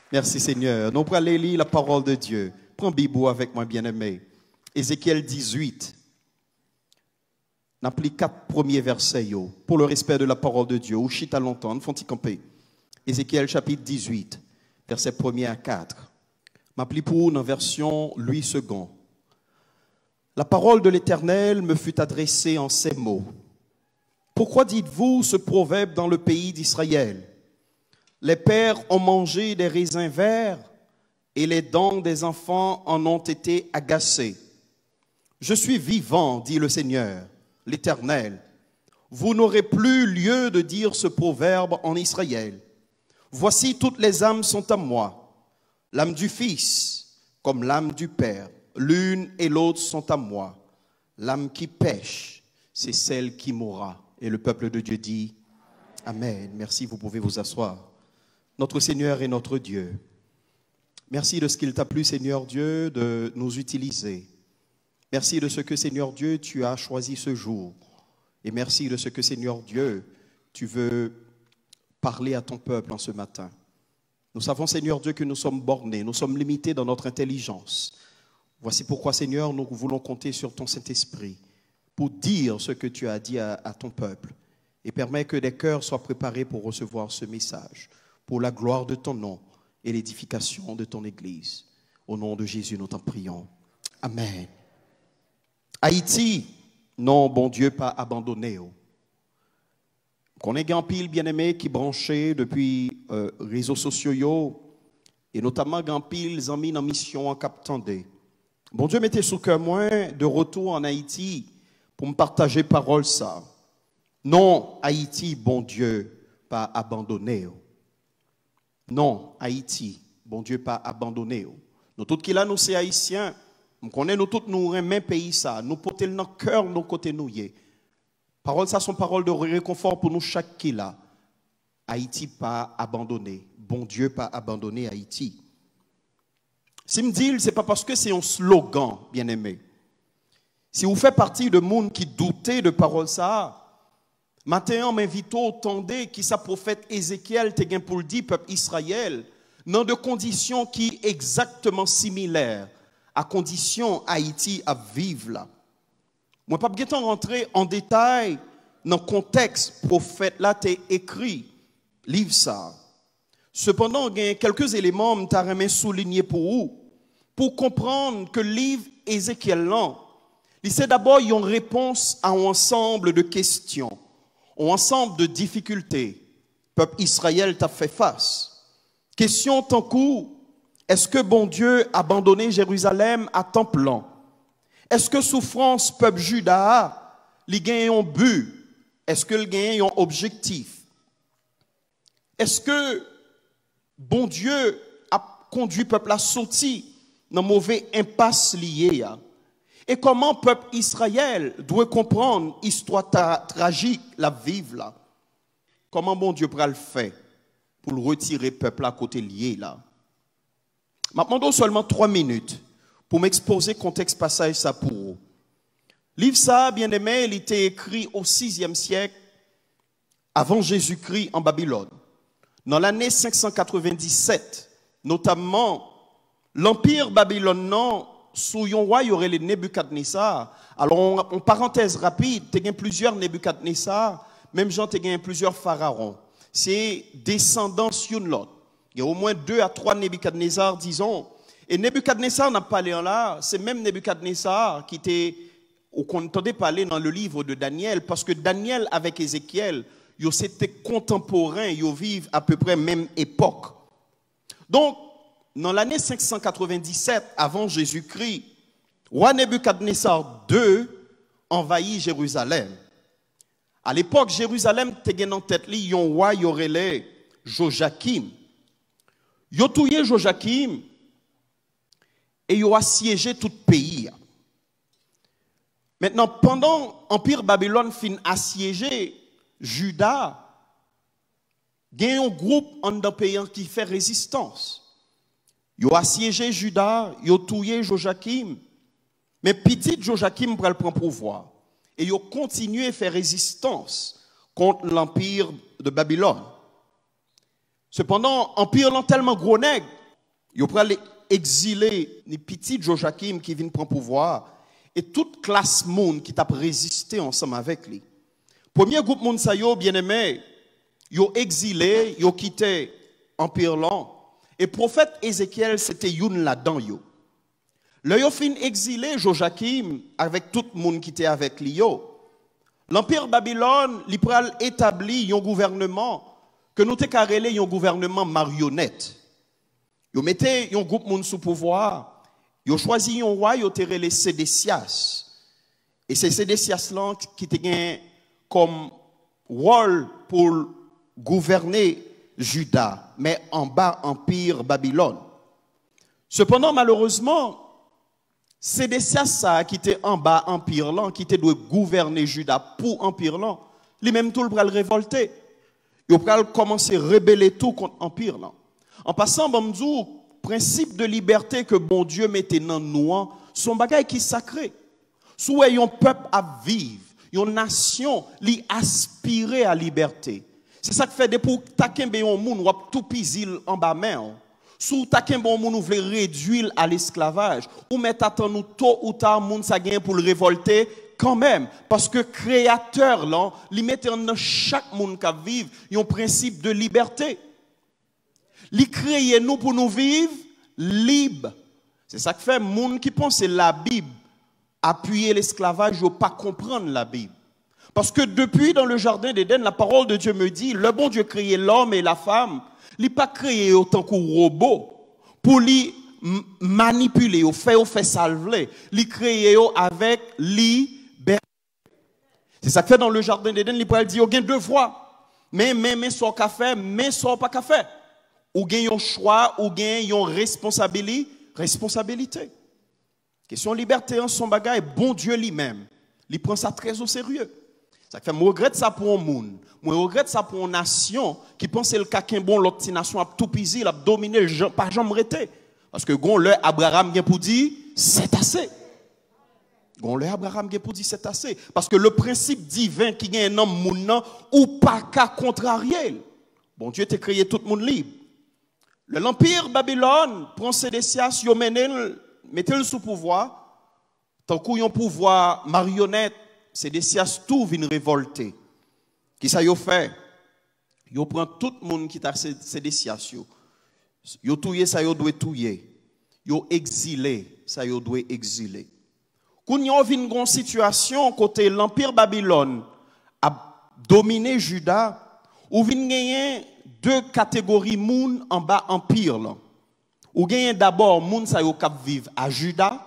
Merci Seigneur. Nous allons lire la parole de Dieu. Prends Bible avec moi, bien-aimé. Ézéchiel 18. N'applique 4 premiers versets pour le respect de la parole de Dieu. Ou chita longtemps, nous font-y camper. Ézéchiel chapitre 18, versets 1er à 4. M'applique pour vous dans version Louis II. La parole de l'Éternel me fut adressée en ces mots. Pourquoi dites-vous ce proverbe dans le pays d'Israël? Les pères ont mangé des raisins verts et les dents des enfants en ont été agacées. Je suis vivant, dit le Seigneur, l'Éternel. Vous n'aurez plus lieu de dire ce proverbe en Israël. Voici, toutes les âmes sont à moi. L'âme du Fils comme l'âme du Père. L'une et l'autre sont à moi. L'âme qui pêche, c'est celle qui mourra. Et le peuple de Dieu dit Amen. Merci, vous pouvez vous asseoir. Notre Seigneur et notre Dieu, merci de ce qu'il t'a plu, Seigneur Dieu, de nous utiliser. Merci de ce que, Seigneur Dieu, tu as choisi ce jour. Et merci de ce que, Seigneur Dieu, tu veux parler à ton peuple en ce matin. Nous savons, Seigneur Dieu, que nous sommes bornés, nous sommes limités dans notre intelligence. Voici pourquoi, Seigneur, nous voulons compter sur ton Saint-Esprit pour dire ce que tu as dit à ton peuple et permets que des cœurs soient préparés pour recevoir ce message, pour la gloire de ton nom et l'édification de ton Église. Au nom de Jésus, nous t'en prions. Amen. Haïti, non, bon Dieu, pas abandonné. Qu'on ait un pile bien-aimé qui branché depuis réseaux sociaux et notamment un pile amis en mission en Cap-Tendé. Bon Dieu, mettez sous cœur moi de retour en Haïti pour me partager parole ça. Non, Haïti, bon Dieu, pas abandonné. Non, Haïti, bon Dieu, pas abandonné. Nous tous qui là, nous c'est haïtiens, nous connaissons nous tous nous même pays ça, nous portons dans le cœur nos côtés nous y. Paroles ça sont paroles de réconfort pour nous chaque qui là. Haïti pas abandonné, bon Dieu pas abandonné Haïti. Si me dit c'est pas parce que c'est un slogan, bien aimé. Si vous faites partie de monde qui doutait de paroles ça, maintenant, m'invite au tendez qui sa prophète Ézéchiel te gen pour le dire peuple Israël dans de conditions qui exactement similaires à conditions Haïti à vivre là. Moi pas bien rentrer en détail dans le contexte prophète là t'es écrit livre ça. Cependant, il y a quelques éléments que je vais souligner pour vous pour comprendre que le livre Ézéchiel là, c'est d'abord une réponse à un ensemble de questions. Un ensemble de difficultés, peuple Israël t'a fait face. Question tant coup, est-ce que bon Dieu a abandonné Jérusalem à temps plein? Est-ce que souffrance peuple Juda, li gagne un but? Est-ce que le gagne un objectif? Est-ce que bon Dieu a conduit peuple à sortir dans mauvais impasse lié? Et comment le peuple Israël doit comprendre l'histoire tragique, la vivre là? Comment bon Dieu pourra le faire pour le retirer le peuple à côté lié là? Maintenant, seulement 3 minutes pour m'exposer le contexte passage ça pour vous. Livre ça, bien aimé, il était écrit au 6e siècle avant Jésus-Christ en Babylone. Dans l'année 597, notamment, l'empire babylonien sous yon roi, il y aurait les Nebuchadnezzar. Alors, en parenthèse rapide, il y a plusieurs Nebuchadnezzar, même gens, il y a plusieurs pharaons. C'est descendants sur l'autre. Il y a au moins 2 à 3 Nebuchadnezzar, disons. Et Nebuchadnezzar n'a pas l'air là, c'est même Nebuchadnezzar qui était, qu'on entendait parler dans le livre de Daniel, parce que Daniel avec Ézéchiel, ils étaient contemporains, ils vivent à peu près même époque. Donc, dans l'année 597 avant Jésus-Christ, roi Nebuchadnezzar II envahit Jérusalem. À l'époque, Jérusalem était en tête li yon roi yorele Joachim. Yo touye Joachim et yo assiégé tout le pays. Maintenant, pendant l'Empire Babylone fin assiégé, Juda, il y a un groupe en pays qui fait résistance. Ils ont assiégé Juda, ils ont tué Joachim. Mais petit Joachim prend le pouvoir. Et ils ont continué à faire résistance contre l'empire de Babylone. Cependant, l'empire est tellement gros nègre Ils pral exiler les petits Joachim qui viennent prendre pouvoir et toute classe monde qui t'a résisté ensemble avec lui. Premier groupe monde ça yo bien-aimé, yo exilé, yo quitté empire lent et prophète Ézéchiel c'était youn là-dedans yo. Le yo fin exilé Joachim avec tout le monde qui était avec lui yo. L'empire Babylone, li pral établi un gouvernement que nous te carrelé un gouvernement marionnette. Yo mettez un groupe moun sous pouvoir, yo choisi un roi yo te relé Sédécias. Et c'est Sédécias là qui te gagne comme rôle pour gouverner Juda, mais en bas empire Babylone. Cependant malheureusement Sédécias ça qui était en bas empire là qui était doit gouverner Juda pour empire là, lui-même tout le bral révolté. Il pral commencer à rebeller tout contre empire là. En passant bamdou principe de liberté que bon Dieu mettait dans nous, son bagage qui sacré. Sous un peuple à vivre, une nation li aspirer à liberté. C'est ça que fait des pour taquin un monde ou tout pisil en bas main. Sous taquin bon monde veut réduire à l'esclavage ou mettre attend nous tôt ou tard monde ça gagne pour le révolter quand même parce que créateur là, li mette dans chaque monde qui vivre un principe de liberté. Li créer nous pour nous vivre libre. C'est ça que fait monde qui pense la Bible appuyer l'esclavage ou pas comprendre la Bible. Parce que depuis dans le jardin d'Éden, la parole de Dieu me dit, le bon Dieu créé l'homme et la femme, il pas créé autant qu'un robot pour lui manipuler ou faire salver, il créé avec liberté. C'est ça que fait dans le jardin d'Éden, il peut dire, il y a deux voies. Mais soit café, mais soit pas café. Ou gagne un choix, ou gagne une responsabilité. Question liberté en son bagage, bon Dieu lui-même, il prend ça très au sérieux. Ça fait, moi regrette ça pour un monde, moi regrette ça pour une nation qui pense le caquin bon l'autre nation a tout pisé, a dominé le pas jamais arrêté. Parce que gon le Abraham vient pour dire c'est assez. Gon le Abraham vient pour dire c'est assez parce que le principe divin qui gagne un homme moun ou pas qu'à contrarier. Bon Dieu t'a créé tout le monde libre. L'empire Babylone prend Sédécias, yo mettez-le sous pouvoir, tant qu'il y a un pouvoir marionnette, Sédécias tout vient révolter. Qui ça yo fait? Yo prend tout le monde qui t'a Sédécias yo touye ça yo doit touyer. Yo exilé, ça yo doit exiler. Quand y a une situation côté l'empire Babylone a dominé Juda, ou vinn gagner deux catégories moun en bas empire là. Ou gagne d'abord moun sa yo k'ap vivre à Juda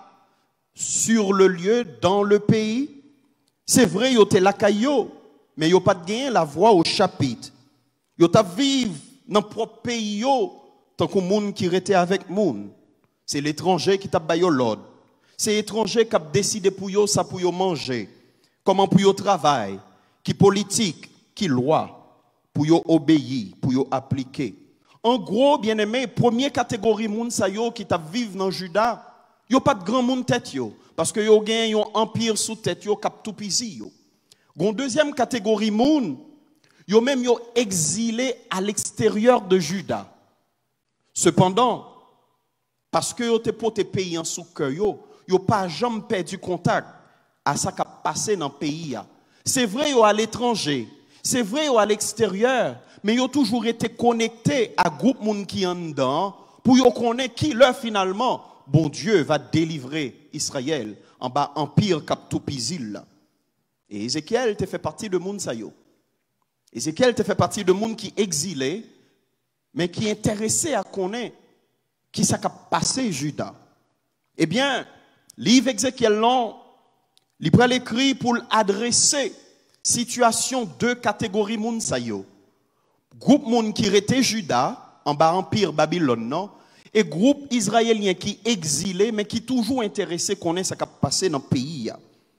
sur le lieu dans le pays. C'est vrai yo te la kayo, mais yo pas de gagner la voix au chapitre. Yo t'a vivre dans propre pays yo tant que moun qui était avec moun. C'est l'étranger qui t'a bayo l'ordre. C'est l'étranger qui a décidé pour yo ça pour yo manger. Comment pour yo travail, qui politique, qui loi. Pour yo obéir, pour yo appliquer. En gros, bien aimé, première catégorie moun sa yo qui t'a vivre dans Juda, yo pas de grand monde tête yo parce que yo gagne un empire sous tête yo k'ap tout pisi yo. Gon deuxième catégorie moun, yo même yo exilé à l'extérieur de Juda. Cependant, parce que yo te pote pays en sous cœur yo pas jamais perdu contact à ça qu'a passé dans le pays. C'est vrai yo à l'étranger. C'est vrai à l'extérieur, mais ils ont toujours été connectés à groupe moun qui en dedans pour qu'ils connaissent qui leur finalement bon Dieu va délivrer Israël en bas empire cap tout pisil. Et Ézéchiel te fait partie de moun sa yo. Ézéchiel te fait partie de moun qui exilé mais qui est intéressé à connaître qui ça a passé Juda. Eh bien, livre Ézéchiel non, il prend l'écrit pour l'adresser situation deux catégories moun sa yo. Groupe moun qui était Juda en bas empire Babylone non et groupe israélien qui exilé mais qui toujours intéressé connaît ça qui a passé dans le pays.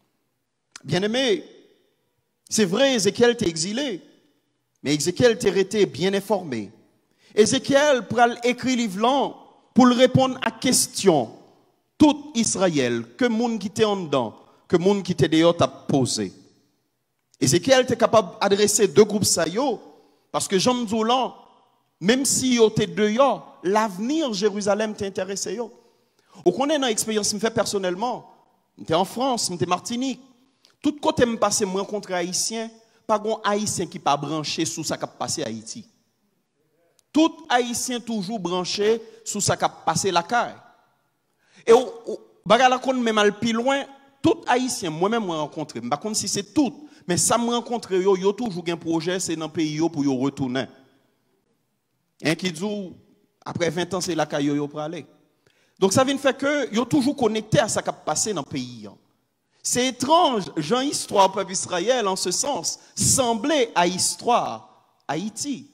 Bien-aimé, c'est vrai Ézéchiel t'est exilé mais Ézéchiel t'est resté bien informé. Ézéchiel pral écrit livre pour répondre à question tout Israël que moun qui était en dedans, que moun qui était dehors t'a posé. Ézéchiel était capable d'adresser deux groupes ça yo parce que Jean Mzoulan, même si yo était dehors, l'avenir Jérusalem t'intéresse. Ou qu'on est dans l'expérience que je fais personnellement, j'étais en France, j'étais Martinique. Tout côté me passe, je rencontre haïtien, pas un haïtien qui pas branché sous ça qui a passé à Haïti. Tout haïtien toujours branché sous ça qui a passé la caille. Et bagala kon même al plus loin, tout haïtien moi-même me rencontré, pas comme si c'est tout, mais ça me rencontre yo toujours un projet c'est dans pays yo pour yo retourner. Un qui dit après 20 ans c'est la caille yo pour aller. Donc ça vient faire que yo toujours connecté à ça qui a passé dans le pays. C'est étrange, Jean histoire peuple Israël en ce sens semblait à histoire Haïti.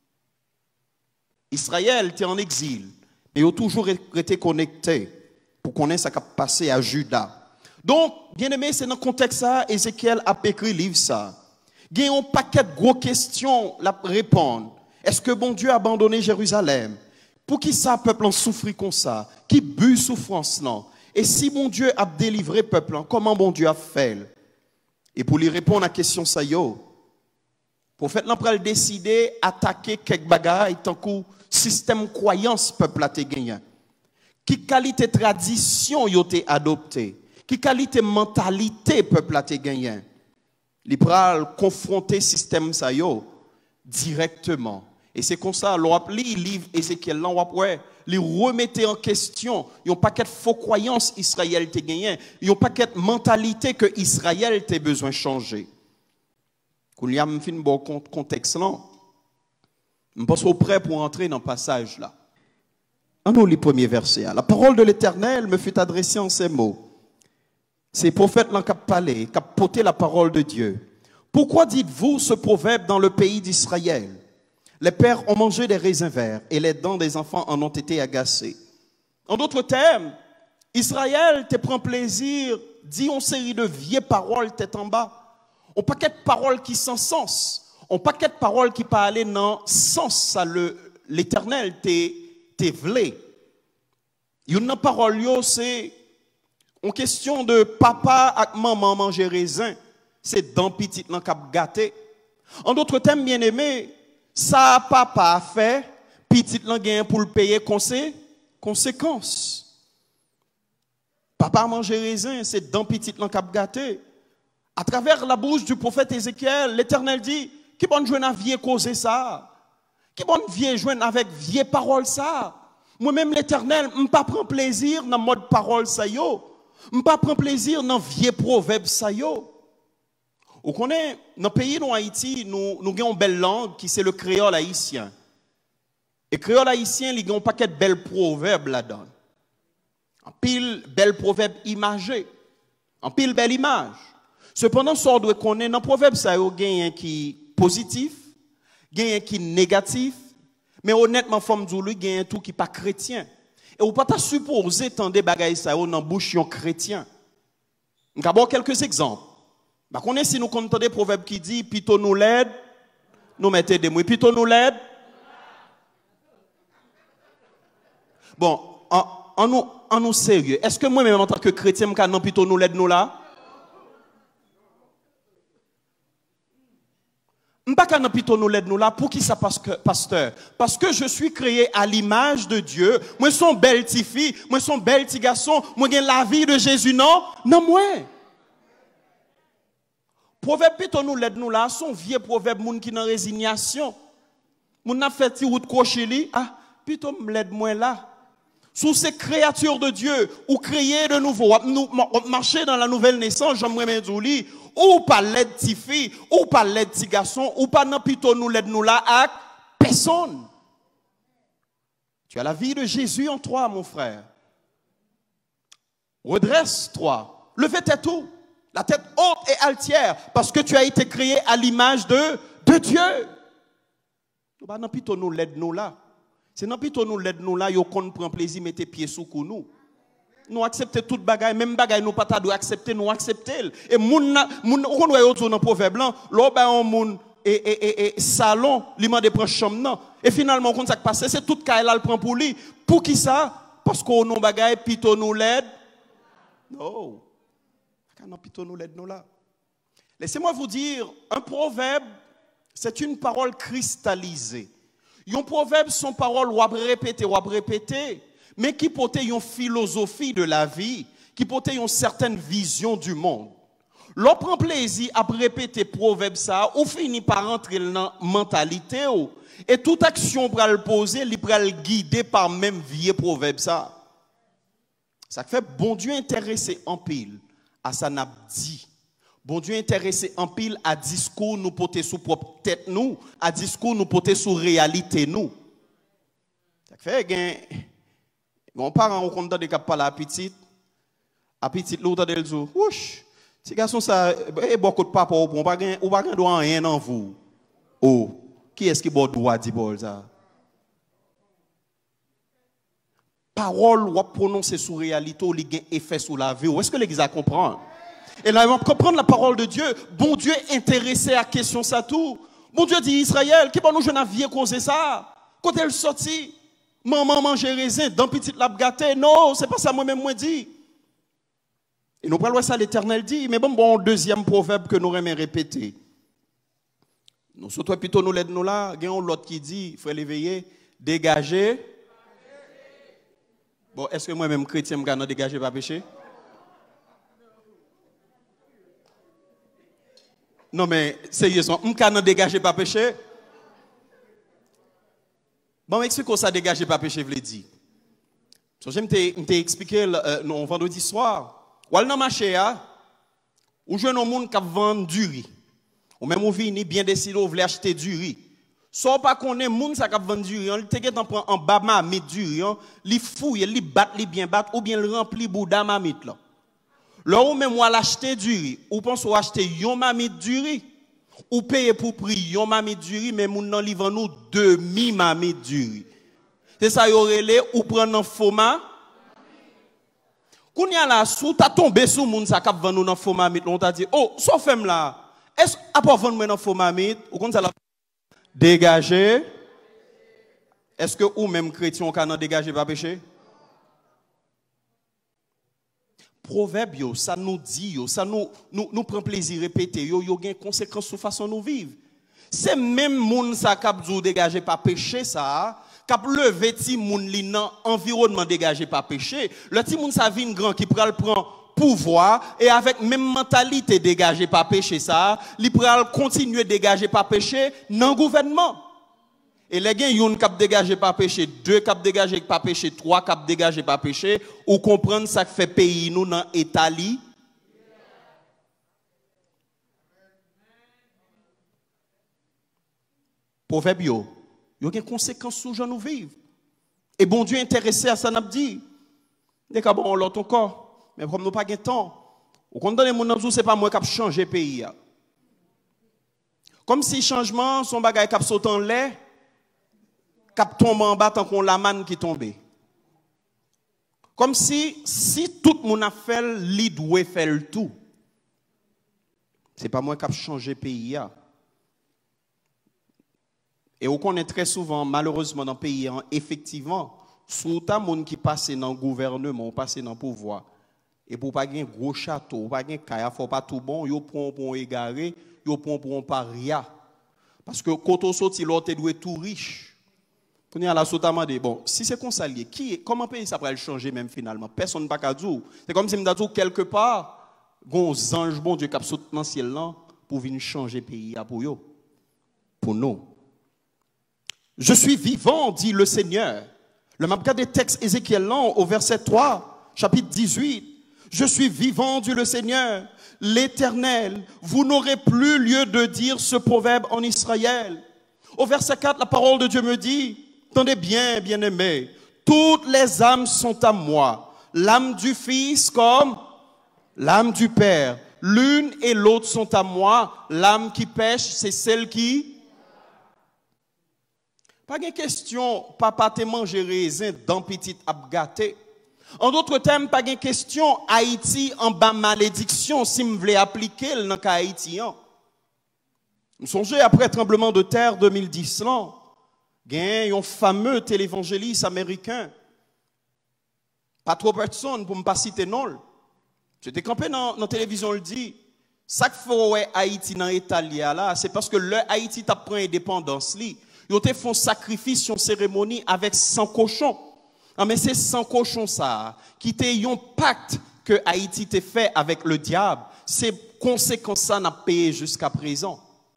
Israël était en exil, mais ils ont toujours été connectés pour connaître ce qui a passé à Juda. Donc, bien aimé, c'est dans le contexte ça, Ézéchiel a écrit livre ça. Il y a un paquet de grosses questions à répondre. Est-ce que bon Dieu a abandonné Jérusalem? Pour qui ça, peuple en souffrit comme ça? Qui but souffrance là? Et si bon Dieu a délivré peuple, comment bon Dieu a fait? Et pour lui répondre à la question ça, le prophète n'a pas décidé d'attaquer quelques bagailles tant que système croyance peuple a été gagné. Qui qualité tradition yo été adopté? Qui qualité mentalité peuple a été gagné? Il pral confronter système ça yo directement. Et c'est comme ça, l'on li livre Ézéchiel là, li remettait en question, yon paquet de faux croyances Israël te gagné, yon paquet de mentalité que Israël te besoin changer. Quand y a un fin bon contexte là, je pense au prêt pour entrer dans le passage là. En nous les premiers versets. La parole de l'Éternel me fut adressée en ces mots. C'est le prophète qui a parlé, qui a porté la parole de Dieu. Pourquoi dites-vous ce proverbe dans le pays d'Israël? Les pères ont mangé des raisins verts et les dents des enfants en ont été agacées. En d'autres termes, Israël te prend plaisir, dit une série de vieilles paroles tête en bas. On paquet de paroles qui sans sens. On paquet de paroles qui parlent dans sens ça l'Éternel te vlé. Une parole c'est une question de papa et maman manger raisin, c'est dans petit nan k'ap gâté. En d'autres termes bien aimé, ça papa a fait, petit nan gain pour le payer conséquences. Papa manger raisin, c'est dans petit nan k'ap gâté. À travers la bouche du prophète Ézéchiel, l'Éternel dit, qui bonne joindre à vieille causer ça? Qui bonne vieille joindre avec vieille parole ça? Moi-même l'Éternel, m'pas prend plaisir dans mode parole ça yo. M'pas prend plaisir dans vieux proverbe ça yo. Vous connaissez, dans le pays de Haïti, nous avons une belle langue qui c'est le créole haïtien. Et le créole haïtien, il y a un paquet de belles proverbes là-dedans. En pile belles proverbes imagés. En pile belle image. Cependant, ce qu'on doit connaître, dans le proverbe, ça y a un qui est positif, il y a un qui est négatif, mais honnêtement, femme Zoulou, il y a un tout qui n'est pas chrétien. Et vous ne pouvez pas supposer tant de bagailles ça dans la bouche d'un chrétien. Nous avons quelques exemples. On est si nous comptons des proverbes qui disent Pito nous l'aide, nous mettez des mots. Pito nous l'aide. Bon, en nous sérieux, est-ce que moi-même en tant que chrétien, je non Pito nous l'aide nous là? Je ne peux pas Pito nous l'aide nous là. Pour qui ça, pasteur? Parce que je suis créé à l'image de Dieu. Moi, je suis belle petite fille, moi, je suis belle petit garçon, moi, j'ai la vie de Jésus, non? Non, moi. Proverbe Pito nous l'aide nous là, son vieux proverbe moun qui dans résignation. Moun n'a fait ti route cochili, ah, Pito m'aide moi là. Sous ces créatures de Dieu, ou créer de nouveau, nous marcher dans la nouvelle naissance, j'aimerais dire ou pas l'aide ti fille, ou pas l'aide ti garçon, ou pas non Pito nous l'aide nous là à personne. Tu as la vie de Jésus en toi, mon frère. Redresse-toi, levez tes tout. La tête haute et altière, parce que tu as été créé à l'image de Dieu. Non, plutôt nous l'aide nous là. C'est non plutôt nous l'aide nous là, yo qu'on prend plaisir mettre pieds sous nous. Nous accepter toute bagaille, même bagaille nous pas doit accepter, nous accepter. Et moun on doit autour dans proverbe blanc, là ben on moun et salon, li mande prend chambre non. Et finalement quand ça passe, c'est toute caille là le prend pour lui. Pour qui ça? Parce qu'on non bagaille plutôt nous l'aide. Non. Laissez-moi vous dire, un proverbe, c'est une parole cristallisée. Un proverbe, son parole, ou répéter, mais qui porte une philosophie de la vie, qui porte une certaine vision du monde. L'on prend plaisir à répéter proverbe ça, ou finit par entrer dans la mentalité, et toute action pour le poser, il va le guider par même vieux proverbe ça. Ça fait bon Dieu intéressé en pile à ça n'a dit. Bon Dieu intéressé en pile à discours nous porter sous propre tête nous, à discours nous porter sous réalité nous. Ça fait mon parent on compte des cap pas la petite l'autre de dire ouch, ces garçons ça beaucoup de papa on pas droit rien en vous. Oh, qui est-ce qui bon droit dit bol ça? Parole ou prononcer sous réalité ou li effet sur la vie. Est-ce que l'église comprend? Et là, on comprendre la parole de Dieu. Bon Dieu intéressé à question ça tout. Bon Dieu dit Israël, qui bon nous jeune vie causer ça. Quand elle sortit, maman mange raisin dans petite lap gâté. Non, c'est pas ça moi-même moi dit. Et nous parlons ça l'Éternel dit, mais bon deuxième proverbe que nous aimons répéter. Nous surtout plutôt nous l'aide nous là, il y a l'autre qui dit, il faut l'éveiller, dégager. Bon, est-ce que moi-même chrétien me garde dégager pas péché? Non mais sérieusement, me garde dégager pas péché? Bon, explique ça dégager pas péché veut dire. J'aime t'expliquer non vendredi soir. Ou dans marché ou jeune monde qui vend du riz. Ou même ou vini bien décidé ou voulez acheter du riz. Soit pas connaît moun ça qui vend du riz, il te get en bas mamite du riz, li fouille, li bat, li bien bat ou bien le rempli bouda mamite là. Là ou même ou l'acheter du riz, ou pense ou acheter yon mamite du riz, ou payer pour prix yon mamite du riz, mais moun nan li vend nous demi mamite du riz. C'est ça yo relé ou prendre un faux mamite. Kounya la sou ta tombé sous moun ça k'ap vend nous dans faux mamite, on t'a dit oh, so femme là, est-ce à pas vendre moi dans faux mamite ou comme ça la dégager. Est-ce que ou même chrétien on can dégager pas péché? Proverbe yo, ça nous dit yo, ça nous prend plaisir répéter yo gain conséquences sur façon nous vivre. C'est même moun ça k'ap dou dégager pas péché ça, k'ap lever ti moun li nan environnement dégager pas péché. Le ti moun ça vinn grand qui pral prend pouvoir et avec même mentalité dégagée par péché ça, li pral continuer dégager par péché dans gouvernement. Et les gens yon cap dégagé par péché, deux cap dégagé par péché, trois cap dégagé par péché, ou comprendre ça fait pays nous dans Italie. Proverbe yo a des conséquences sur gens nous vivre. Et bon Dieu intéressé à ça n'a dit. Dès que bon l'autre encore. Mais comme nous pas de temps, ou quand dans les gens c'est pas moi qui a changé pays. Comme si changement son bagage qui a sauté en l'air, qui tombe en bas tant qu'on la manne qui tombait. Comme si tout le monde a fait li doit faire le tout. C'est pas moi qui a changé pays. Et on connaît très souvent malheureusement dans le pays effectivement, sous ta monde qui passe dans le gouvernement, passe dans le pouvoir. Et pour pas gagner gros château, pas gagner kaya, faut pas tout bon, yo prend pour égaré, yo prend pour un paria. Parce que quand on sorti l'autre doit tout riche. Quand il y a la sotamande bon, si c'est comme ça lié, comment pays ça pourrait changer même finalement? Personne pas ka dire. C'est comme si me dit quelque part gon ange bon Dieu qui saute dans ciel là pour venir changer pays pour yo. Pour nous. Je suis vivant, dit le Seigneur. Le mapka des textes Ézéchiel au verset 3, chapitre 18. Je suis vivant, dit le Seigneur, l'Éternel. Vous n'aurez plus lieu de dire ce proverbe en Israël. Au verset 4, la parole de Dieu me dit, attendez bien, bien-aimés, toutes les âmes sont à moi. L'âme du Fils comme l'âme du Père. L'une et l'autre sont à moi. L'âme qui pêche, c'est celle qui... Pas de question, papa te mange raisin dans petite abgâté. En d'autres termes, pas de question, Haïti en bas malédiction si me voulez appliquer le dans Haïti. Je me songe après tremblement de terre 2010 là, il y a un fameux télévangéliste américain. Pas trop personne pour me pas citer non. J'étais campé dans la télévision le dit. Ça que fait Haïti dans l'État là, c'est parce que le Haïti t'a pris indépendance li. Ils te font sacrifice, une cérémonie avec 100 cochons. Ah, mais c'est 100 cochons ça, qui te un pacte que Haïti t'a fait avec le diable. C'est conséquence ça n'a payé jusqu'à présent.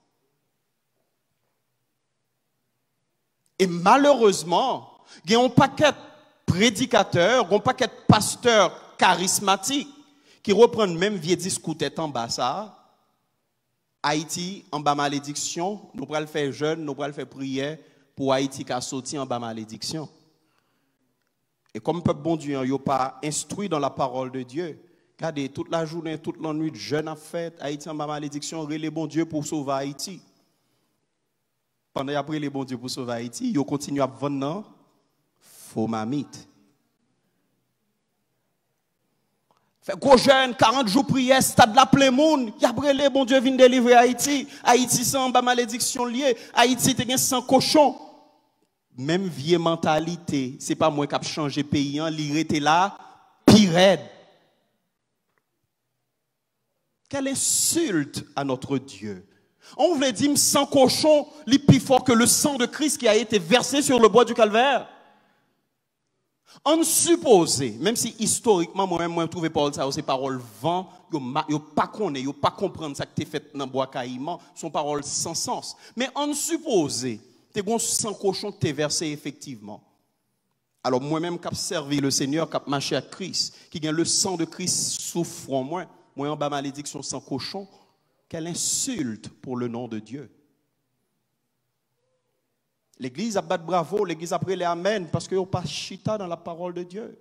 Et malheureusement, il y a un paquet de prédicateurs, un paquet de pasteurs charismatiques qui reprennent même vieux discours tête en bas ça. Haïti en bas malédiction, nous pourrons le faire jeune, nous pourrons le faire prière pour Haïti qui a sorti en bas malédiction. Et comme peuple bon Dieu, il n'est pas instruit dans la parole de Dieu. Regardez, toute la journée, toute la nuit, jeune à fête, Haïti en bas malédiction, relais bon Dieu pour sauver Haïti. Pendant après les bon Dieu pour sauver Haïti, ils continuent à vendre faux mamite. Fait gros jeune, 40 jours prière, stade la plein monde, y a brûlé, bon Dieu vient délivrer Haïti. Haïti sans bas malédiction liée, Haïti te gen sans cochon. Même vieille mentalité, c'est pas moi qui a changé pays, li était là, pire. Quelle insulte à notre Dieu. On voulait dire sans cochon, li plus fort que le sang de Christ qui a été versé sur le bois du calvaire. On suppose, même si historiquement, moi-même, trouvé Paul, ça, ces paroles vent, yo pas connaît, yo pas comprendre ça que t'es fait dans bois caïman, sont paroles sans sens. Mais on suppose, t'es gon sans cochon que t'es versé effectivement. Alors moi-même, qui servi le Seigneur, qui marché à Christ, qui gagne le sang de Christ souffre en moi en bas malédiction sans cochon, quelle insulte pour le nom de Dieu. L'église a battu bravo, l'église a pris les amen parce qu'il n'y a pas chita dans la parole de Dieu.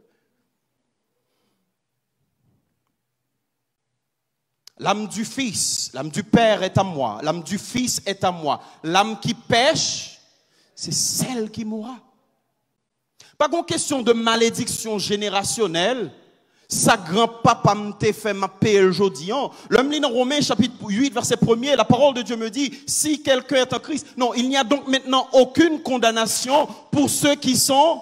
L'âme du Fils, l'âme du Père est à moi, l'âme du Fils est à moi. L'âme qui pêche, c'est celle qui mourra. Pas qu'une question de malédiction générationnelle. Sa grand-papa m'a fait ma paix aujourd'hui. L'homme lit dans Romains chapitre 8 verset 1er, la parole de Dieu me dit, si quelqu'un est en Christ, non, il n'y a donc maintenant aucune condamnation pour ceux qui sont.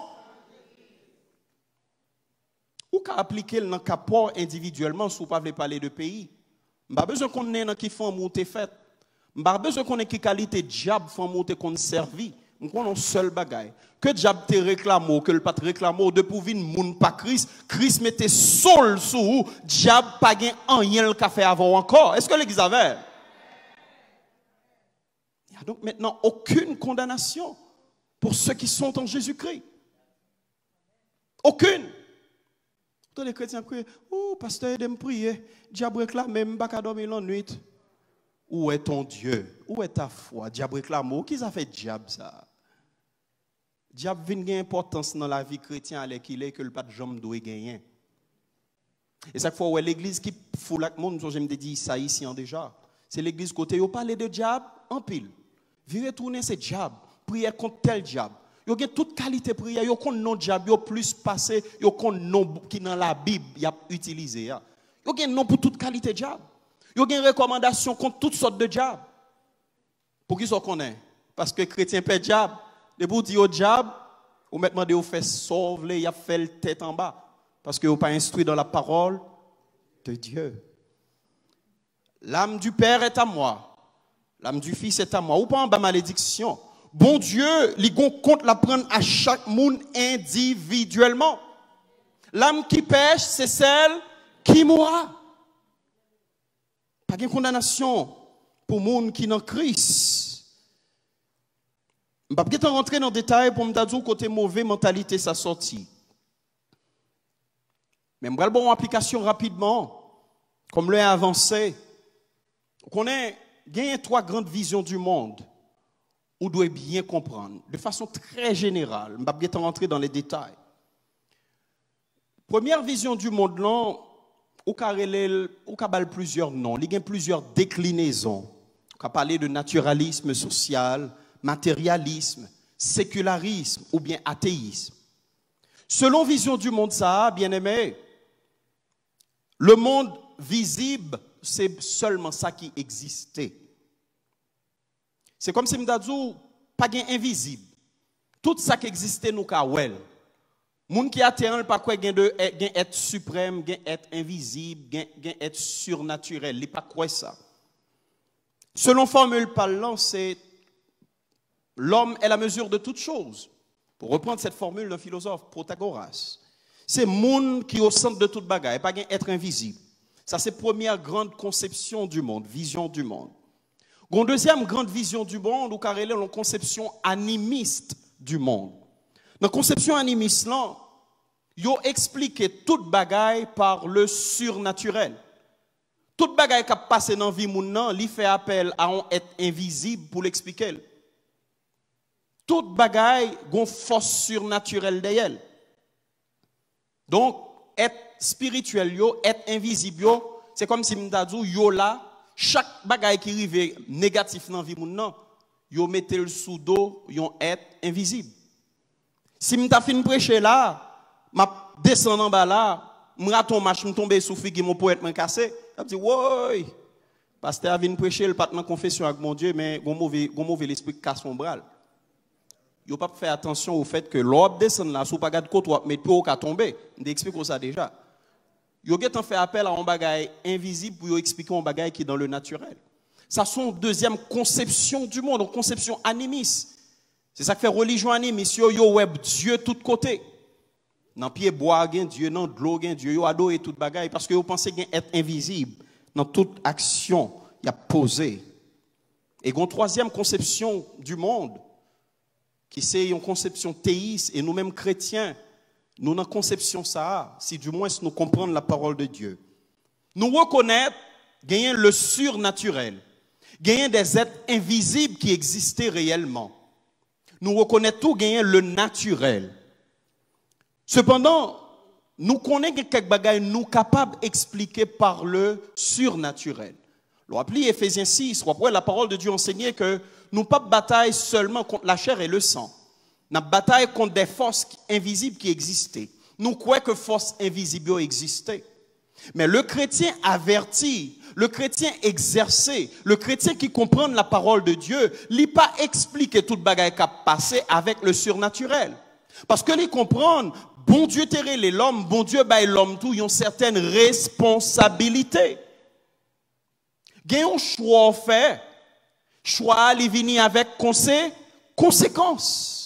Ou qu'à appliquer le rapport individuellement si vous ne pouvez pas parler de pays. Je n'ai pas besoin qu'on ait qui font monter fait. Je n'ai pas besoin qu'on ait qui qualité diable font monter qu'on servi. Je connais un seul bagaille. Que diable te réclame, que le pas te réclame, de pour venir moun pas Christ, Christ mettait sol sous, diable pas gain rien le café avant encore. Est-ce que l'église avait? Il n'y a donc maintenant aucune condamnation pour ceux qui sont en Jésus-Christ. Aucune. Tous les chrétiens crient, oh, pasteur, aide me prier, diable réclame, même pas dormir la nuit. Où est ton Dieu? Où est ta foi? Diable réclame, qui a fait diable ça? Diable vient gagner importance dans la vie chrétienne alors qu'il est que le pas de jambe doit gagner. Et chaque fois où l'église qui fout la monde, je me dis ça ici déjà. C'est l'église côté yo parler de diable en pile. Virer tourner c'est diable, prier contre tel diable. Yo gen toute qualité prière, yo kon non diable, yo plus passé, yo kon non qui dans la Bible y a utilisé ya. Yo gen non pour toute qualité diable. Yo gen recommandation contre toutes sortes de diable. Pour qui ça connaît? Parce que chrétien pas diable. De pour dire au diable, ou maintenant de vous faire sauver, il a fait le tête en bas. Parce que vous pas instruit dans la parole de Dieu. L'âme du Père est à moi. L'âme du Fils est à moi. Ou pas en bas malédiction. Bon Dieu, il compte la prendre à chaque monde individuellement. L'âme qui pêche, c'est celle qui mourra. Pas de condamnation pour le monde qui est en Christ. Je ne vais pas rentrer dans le détail pour me dire côté mauvais mentalité ça sorti. Mais je vais bon application rapidement, comme l'ai avancé. On a gagné 3 grandes visions du monde. Vous devez bien comprendre, de façon très générale. Je ne vais pas rentrer dans les détails. Première vision du monde, là, ou a plusieurs noms, il y a plusieurs déclinaisons. On a parlé de naturalisme social, matérialisme, sécularisme ou bien athéisme. Selon vision du monde, ça, bien aimé, le monde visible, c'est seulement ça qui existait. C'est comme si m'dadou pas gain invisible. Tout ça qui existait nous ka wel. Moun qui atteint pas quoi gain de gain être suprême, gain être invisible, gain être surnaturel, il pas quoi ça. Selon formule parlant, c'est L'homme est la mesure de toute chose. Pour reprendre cette formule d'un philosophe, Protagoras. C'est monde qui est au centre de toute bagaille, pas qu'un être invisible. Ça, c'est la première grande conception du monde, vision du monde. Une deuxième grande vision du monde, ou carrément une conception animiste du monde. Dans la conception animiste, là, ils ont expliqué toute bagaille par le surnaturel. Toute bagaille qui a passé dans la vie, il fait appel à un être invisible pour l'expliquer. Toute bagaille a une force surnaturelle derrière. Donc, être spirituel, être invisible, c'est comme si m'ta dit yo là, chaque bagaille qui arrive négatif dans la vie, yo mettez le sous dos, yon être invisible. Si m'ta fin prêcher là, m'a descend en bas là, m'raton marche m'tomber sous figue mon poète m'en cassé, m'a dit ouais, pasteur vient prêcher le pas dans confession avec mon Dieu mais gon mauvais l'esprit casse son bras. Yo pas faire attention au fait que l'orbe descend là, sous pas garde côté mais puis au ka tomber. M'explique ça déjà. Yo get en fait appel à un bagage invisible pour expliquer un bagage qui est dans le naturel. Ça sont deuxième conception du monde, une conception animiste. C'est ça que fait religion animiste, yo web Dieu tout côté. Dans pied bois gen Dieu, dans de l'eau gen Dieu, yo adore tout bagage parce que yo pensez gen être invisible dans toute action, il y a posé. Et une troisième conception du monde qui c'est une conception théiste et nous-mêmes chrétiens, nous avons une conception ça, si du moins nous comprenons la parole de Dieu. Nous reconnaître gagner le surnaturel, gagner des êtres invisibles qui existaient réellement. Nous reconnaître tout gagner le naturel. Cependant, nous connaissons quelques bagages nous capables d'expliquer par le surnaturel. Vous rappelez Éphésiens 6, la parole de Dieu enseignait que nous pas bataille seulement contre la chair et le sang. Nous bataille contre des forces invisibles qui existaient. Nous croyons que forces invisibles existaient. Mais le chrétien averti, le chrétien exercé, le chrétien qui comprend la parole de Dieu, il n'a pas expliqué toute bagaille qui a passé avec le surnaturel. Parce que il comprend, bon Dieu terre l'homme, bon Dieu baille l'homme tout, ils ont certaines responsabilités. Il y a un choix fait. Choix, il vient avec conséquences.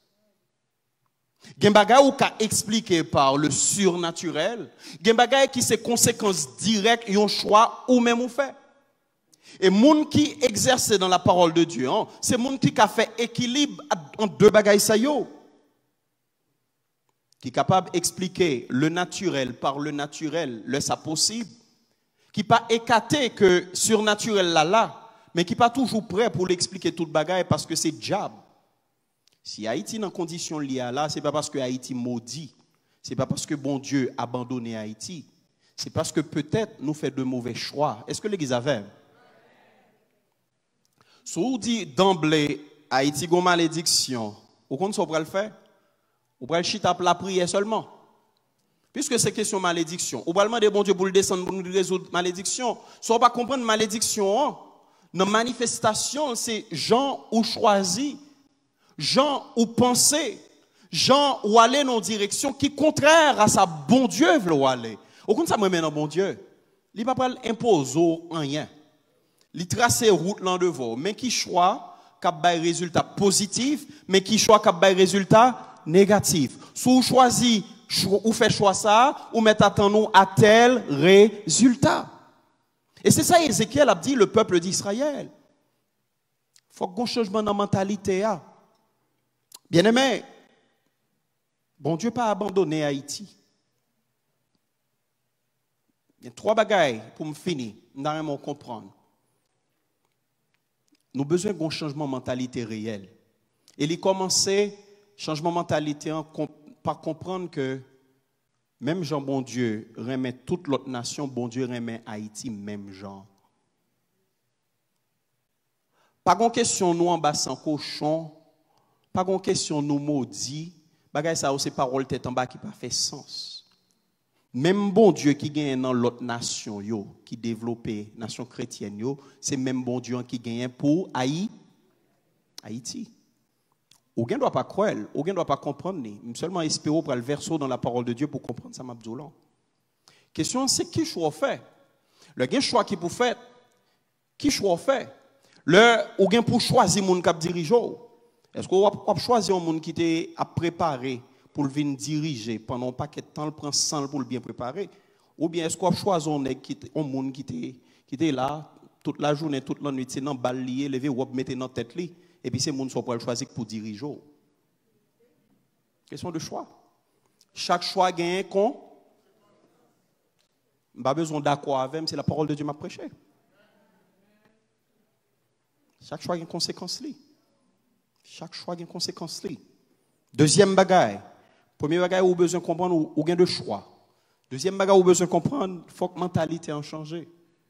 Il y a des choses qui sont expliquées par le surnaturel. Il y a des choses qui sont conséquences directes et un choix ou même ou fait. Et les gens qui exercent dans la parole de Dieu, c'est les gens qui ont fait équilibre entre deux choses. Qui est capable d'expliquer le naturel par le naturel, le ça possible. Qui n'est pas écarté que surnaturel là, mais qui n'est pas toujours prêt pour l'expliquer toute bagaille parce que c'est diable. Si Haïti dans condition liée à là, ce n'est pas parce que Haïti maudit, ce n'est pas parce que bon Dieu a abandonné Haïti, c'est parce que peut-être nous fait de mauvais choix. Est-ce que l'Église avait? Si on dit d'emblée Haïti a une malédiction, vous comprenez ce qu'on va le faire? On va le chita la prière seulement. Puisque c'est question de malédiction. On va demander bon Dieu pour le descendre pour nous résoudre malédiction. Si on va comprendre malédiction, nos manifestations, c'est gens ou choisi, gens ou penser, gens ou aller dans une direction qui est contraire à sa bon Dieu veut aller. Au contraire, ça me met dans bon Dieu. Il ne va pas imposer rien. Il trace route là devant, mais qui choix qui a des résultats positifs, mais qui choix qui a des résultats négatifs. Si vous choisissez ou fait choix ça, ou met attendons à tel résultat. Et c'est ça Ézéchiel a dit le peuple d'Israël. Il faut qu'on changement dans la mentalité. Bien aimé, bon Dieu pas abandonné Haïti. Il y a trois bagailles pour me finir, nous allons comprendre. Nous avons besoin d'un changement de mentalité réel. Et il commençait changement de mentalité par comprendre que même Jean bon Dieu remet toute l'autre nation, bon Dieu remet Haïti même Jean. Pas de question nous en bas sans cochon, pas de question nous maudits, bagay ça c'est parole tête en bas qui pas fait sens. Même bon Dieu qui gagne dans l'autre nation yo, qui développé nation chrétienne yo, c'est même bon Dieu qui gagne pour Haïti. Ou ne doit pas croire, ou ne doit pas comprendre, seulement espérer pour le verso dans la parole de Dieu pour comprendre ça m'abdoulan. Question c'est qui choix fait? Le gain choix qui pour faire, qui choix fait? Le ou gain pour choisir mon cap dirigeant. Est-ce qu'on va choisir un monde qui était à préparer pour venir diriger pendant un paquet de temps, le prend sans pour le bien préparer? Ou bien est-ce qu'on va choisir un monde qui était là toute la journée, toute la nuit, c'est dans balle lié, lever ou mettre dans tête li, et puis ces monde sont pour choisir pour diriger. Question de choix. Chaque choix gagne con. Pas besoin d'accord avec, c'est la parole de Dieu m'a prêché. Chaque choix a une conséquence. Chaque choix a une conséquence. Deuxième bagaille. Premier bagaille où besoin de comprendre ou gain de choix. Deuxième bagaille où besoin de comprendre, il faut que la mentalité a changé.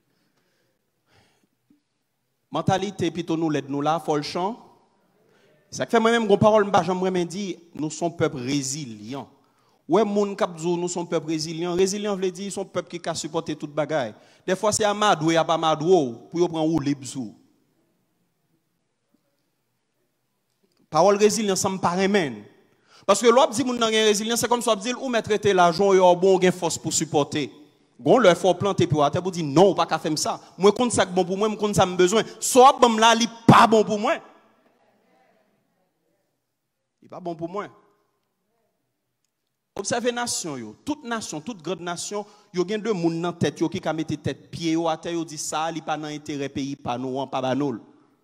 Mentalité plutôt nous l'aide nous là, faut le champ. Ça fait moi-même qu'on parole j'aimerais dire nous sommes peuple résilient. Ouais, moun kap djou nous sommes peuple résilient. Résilient veut dire son peuple qui a supporté toute bagaille. Des fois c'est amadou et pas amadou pour yo prendre ou libre sou. Parole résilient ça me paraît même. Parce que l'op dit moun nan gen résilient c'est comme ça dit ou mettre traiter l'argent yo bon gen force pour supporter. Gon leur faut planter pour terre pour dire non pas qu'à faire ça. Moi compte ça bon pour moi, moi compte ça me besoin. Soit bon là li pas bon pour moi. Il pas bon pour moi. Observez nation toute grande nation, yo gen deux moun nan tête yo qui ka mette tête pied yo à terre yo dit ça li pas dans intérêt pays pas nous pas banol.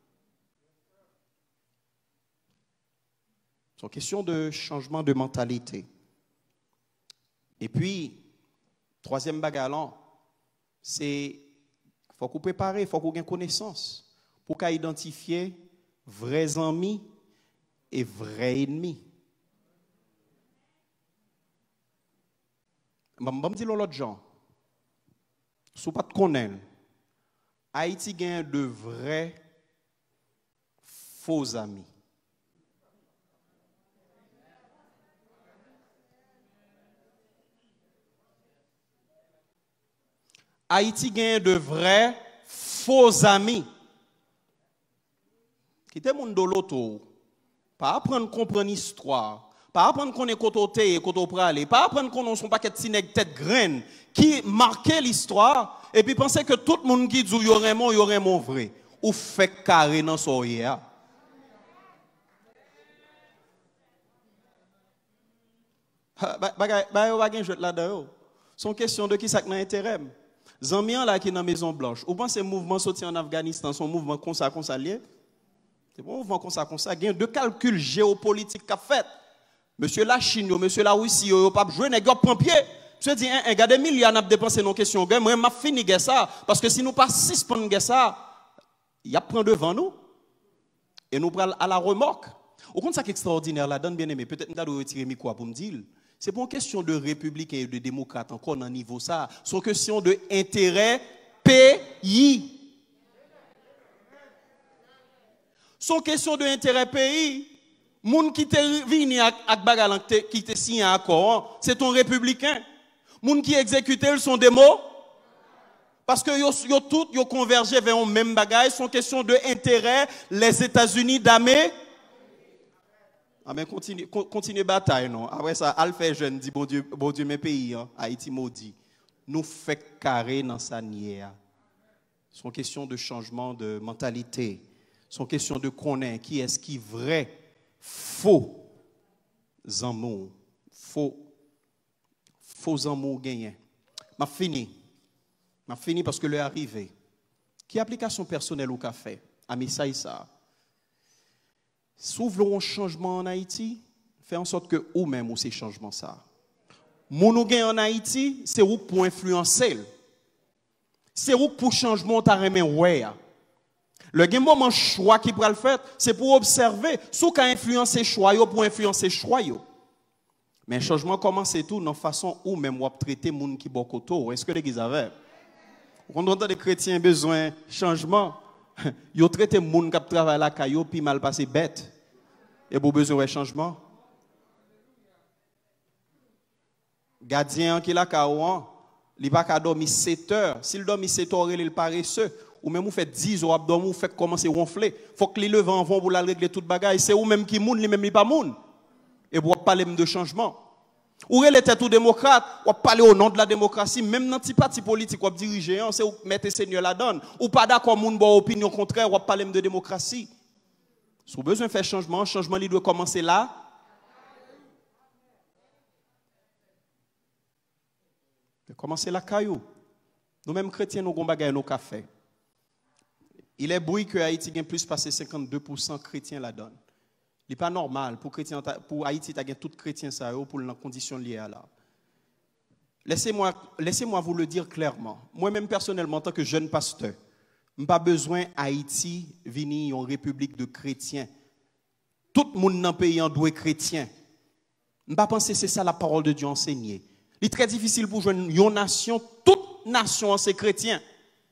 C'est une question de changement de mentalité. Et puis troisième bagarre c'est faut qu'on prépare, faut qu'on ait connaissance pour qu'on identifier vrais amis et vrais ennemis. Je vais dire l'autre gens. Si vous ne connaissez pas, Haïti a de vrais faux amis. Haïti a de vrais faux amis. Qui te moun do l'auto, pas apprendre à comprendre l'histoire. Pas apprendre qu'on est côté et côté pralé, pas apprendre qu'on son paquet de sinèg tête graine qui marquait l'histoire et puis penser que tout le monde qui dit y aurait mon vrai ou fait carré dans son hier. Bagay jeu là-dedans. Son question de qui ça n'a intérêt. Zamian là qui dans Maison Blanche. Ou pensez mouvement sorti en Afghanistan, son mouvement comme ça lié. C'est bon mouvement comme ça gain de calcul géopolitique qu'a fait. Monsieur la Chine, monsieur la Russie, yo pas jouer nèg prend pied. Je dis un gars des milliards n'a dépensé nos questions gain, moi m'a fini ça parce que si nous pas suspendre ça, il y a prend devant nous et nous pral à la remorque. Au compte ça qui est extraordinaire là, donne bien aimé, peut-être nous doit retirer micro pour me dire. C'est pas une question de républicain et de démocrate encore dans niveau ça, c'est une question de intérêt pays. C'est une question de intérêt pays. Moun qui te vini ak bagal qui te signé un accord, c'est ton républicain. Moun qui exécute sont des mots parce que yo tout yo convergé vers un même bagage, son question de intérêt les États-Unis d'Amérique. Ah mais continue bataille non. Après ça Alpha jeune dit bon Dieu mes pays hein, Haïti maudit. Nous fait carré dans sa nière. C'est une question de changement de mentalité. C'est une question de connaître qui est-ce qui vrai. Faux amour, faux amour gagné. M'a fini parce que l'heure est arrivée. Qui application personnelle au café? Ami ça. S'ouvre un changement en Haïti, fait en sorte que ou même ou ces changements ça. Mon ou gagne en Haïti, c'est où pour influencer. C'est où pour changement ta remen ouais. Le moment choix qui pral faire, c'est pour observer sous qu'a influencer choix yo pour influencer choix yo. Mais changement commence tout dans façon où même ou traiter moun qui bokoto. Est-ce que l'église avait? Quand on entend des chrétiens besoin changement, yo traiter moun qui travaille la caillou puis mal passé bête. Et pour besoin de changement. Gardien qui la caillou, il va pas dormir 7 heures. S'il dormit 7 heures, il est paresseux. Ou même vous faites 10 heures abdomen, vous faites commencer à ronfler. Il faut que les levants vont pour la régler toute bagaille. C'est ou même qui moun, lui même pas moun. Et vous parlez de changement. Ou elle était tout démocrate, ou parler au nom de la démocratie, même dans petit parti politique, ou diriger, c'est ou mettre Seigneur la donne. Ou pas d'accord moun bon opinion contraire, ou parler de démocratie. Si vous avez besoin de faire changement, changement il doit commencer là. Commencer là, caillou. Nous-mêmes chrétiens, nous avons bagay nos cafés. Il est bruit que Haïti a plus passé 52% chrétiens là-dedans. Ce n'est pas normal pour Haïti, tu tout chrétien ça pour les conditions liées à là. Laissez-moi vous le dire clairement. Moi-même personnellement, en tant que jeune pasteur, je n'ai pas besoin Haïti venir en république de chrétiens. Tout le monde dans le pays doit être chrétien. Je ne pas penser que c'est ça la parole de Dieu enseignée. Il est très difficile pour joindre une nation, toute nation, c'est chrétien.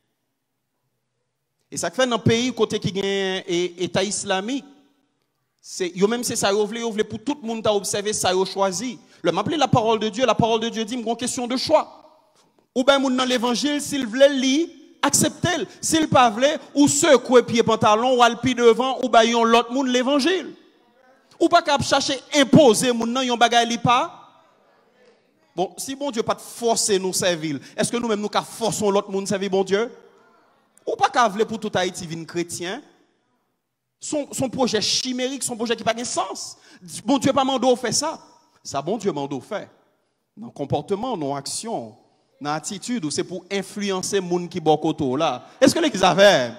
Et ça fait dans le pays côté qui gagne État islamique, même c'est ça, vous voulez pour tout le monde observer ça, vous choisi. Le m'appeler la parole de Dieu dit une question de choix. Ou bien moun dans l'évangile, s'il veut lire, acceptez-le. S'il pas veut, ou ceux qui ont pied pantalon ou alpi devant, ou bien yon l'autre monde l'évangile. Ou pas qu'à chercher imposer moun nan yon bagay li pas. Bon, si bon Dieu pas de forcer nous servir, est-ce que nous-mêmes nous forçons l'autre monde servir bon Dieu? Ou pas qu'à vle pour tout Haïti vin chrétien? Son projet chimérique, son projet qui n'a pas de sens. Bon Dieu pas mando fait ça. Ça bon Dieu mando fait. Dans comportement, dans action, dans attitude, ou c'est pour influencer moun qui bokoto là. Est-ce que l'église avait?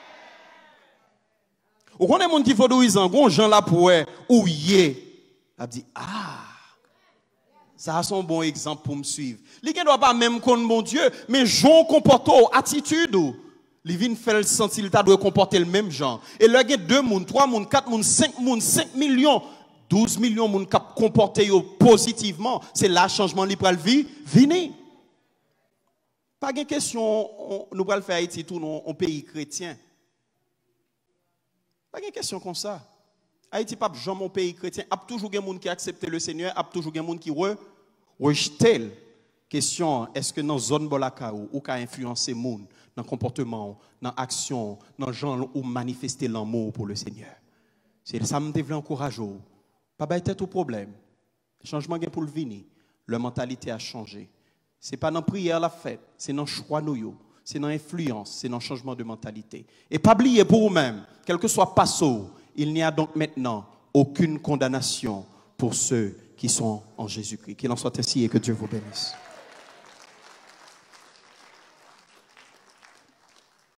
Ou qu'on est moun qui vaudouisant, gon Jean là pour ou yé. A dit ça a son bon exemple pour me suivre. Li gen doit pas même connaître bon Dieu, mais Jean comporto, attitude ou li vin fait le sentir, il doit comporter le même genre. Et là, il y a 2 moun, 3 moun, 4 moun, 5 moun, 5 millions, 12 millions moun qui comporter positivement. C'est là changement li pral vini. Pas de question, nous pral faire Haïti tout un pays chrétien. Pas de question comme ça. Haïti pas jamais mon pays chrétien. A toujours des moun qui acceptent le Seigneur, a toujours des moun qui rejettent. Question, est-ce que dans zone bolaka ou ka influencer moun dans comportement, dans action, dans gens ou manifester l'amour pour le Seigneur. C'est ça me devrait encourager. Pas bailler tête au problème. Changement gain pour le venir. Leur mentalité a changé. C'est pas dans prière la fête, c'est dans choix nous, c'est dans influence, c'est dans changement de mentalité. Et pas oublier pour vous-même, quel que soit passo, il n'y a donc maintenant aucune condamnation pour ceux qui sont en Jésus-Christ. Qu'il en soit ainsi et que Dieu vous bénisse.